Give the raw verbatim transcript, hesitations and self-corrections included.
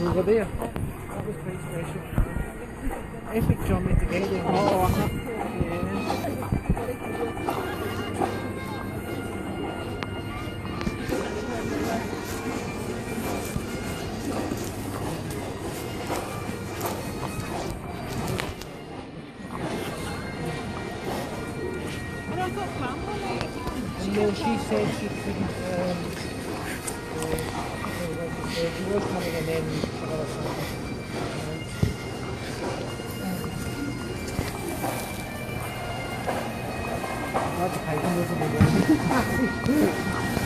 over there. That was quite special. Epic journey to get there. Oh, uh-huh. Yeah. No, she said she couldn't. Um, uh, she was coming and then some other stuff. That's a pie.